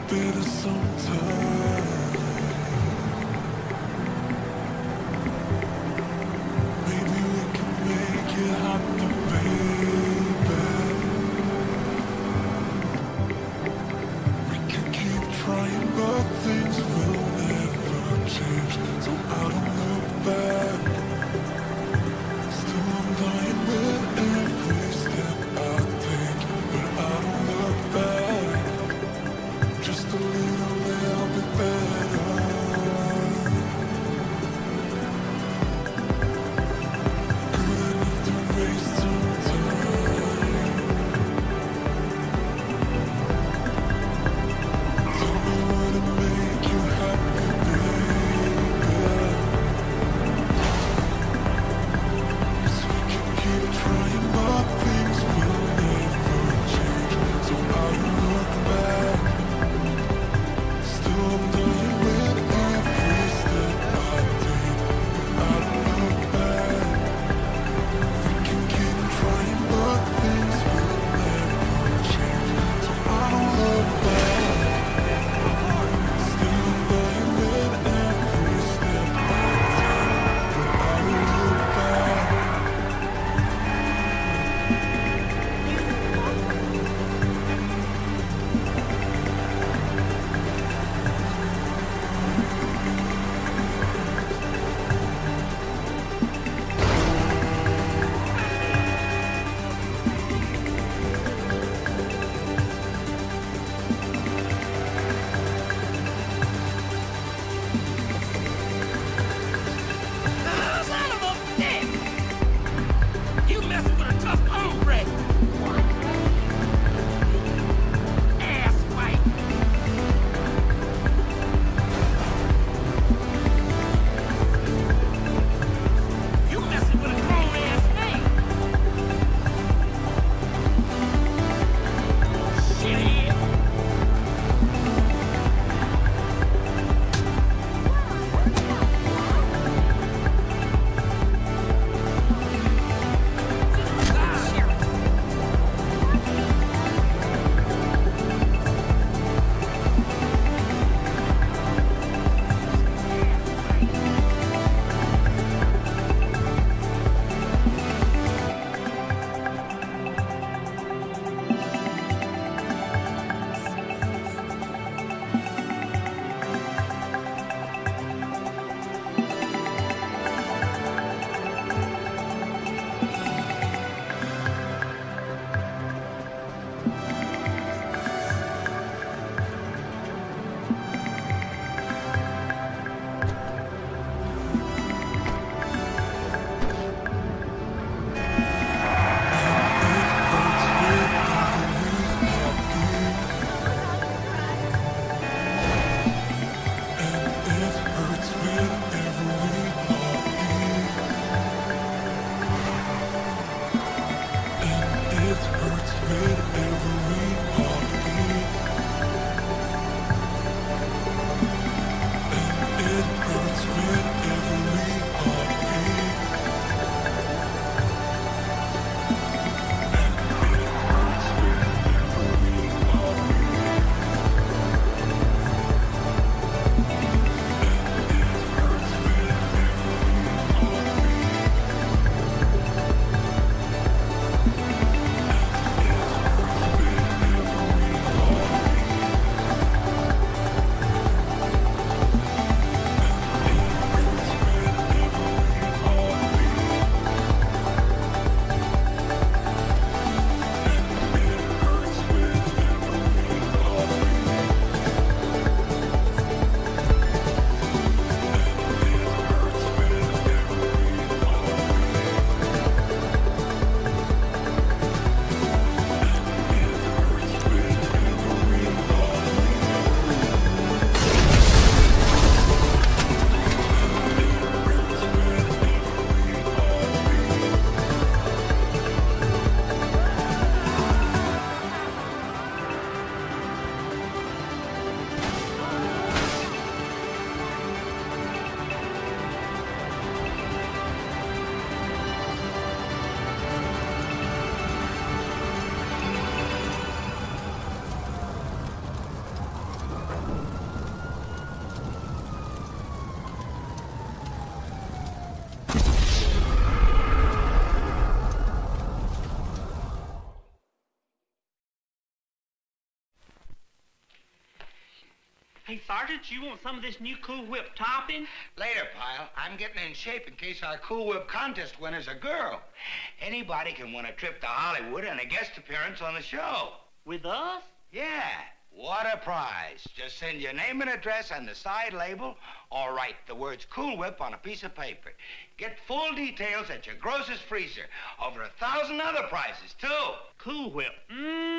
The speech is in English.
better sometime. Maybe we can make it happen, baby. We can keep trying, but things will never change. So I don't look back. Still I'm dying with every step I take, but I don't look back. Just a little bit better. Good enough to waste some time. Tell me what to make you happy, baby. 'Cause we can keep trying, but things will never change. So I don't look back. Still I'm dying with every step I take, but I don't look back. We can keep trying, but things will never change. So I don't look back. Still I'm dying with every step I take, but I don't look back. Son of a bitch! You messing with a tough hombre! Ass white! You messing with a grown ass man! Shithead! Hey, Sergeant, you want some of this new Cool Whip topping? Later, pile. I'm getting in shape in case our Cool Whip contest winner's a girl. Anybody can win a trip to Hollywood and a guest appearance on the show. With us? Yeah. What a prize. Just send your name and address and the side label, or write the words Cool Whip on a piece of paper. Get full details at your grocer's freezer. Over 1,000 other prizes, too. Cool Whip.